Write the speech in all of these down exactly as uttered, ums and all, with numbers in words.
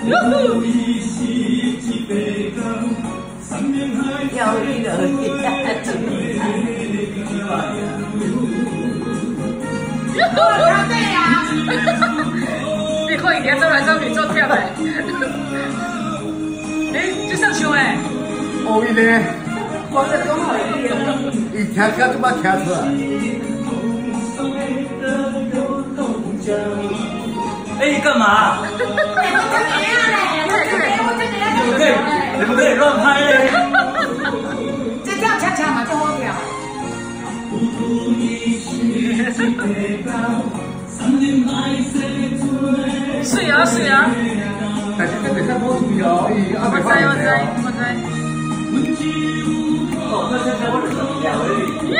要一个哦，对呀。 你可以连周来周女做跳哎。哎，就上球哎。 哦，伊咧， 我在讲好一伊听歌就把听出来。 哎，干嘛？ 哎，我这个呀嘞，我这个我这个要你们可以，你们可以乱拍嘞。 这跳恰恰嘛，就好跳。 是啊是啊。 但是这袂使播出去哦，伊阿袂发现我知我知。 哦，那现在我只能聊而已。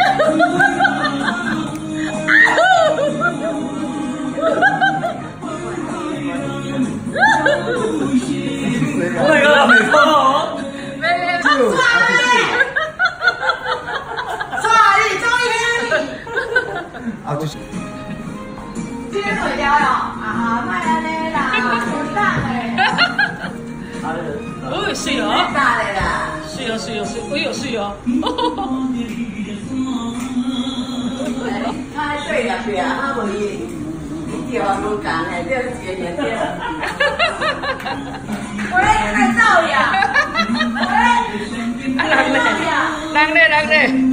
那个没错哦。 没没抓嘞！抓你，终于！ 啊，就是。 今天水疗哟，啊，卖安尼啦，很大嘞。 哦，是哦。 大嘞啦。 是哦是哦是，我有是哦。 他对了对啊，他无伊，伊条无共诶，这是一年对。 喂，爱造呀！喂， 啊，人嘞，人嘞，人嘞。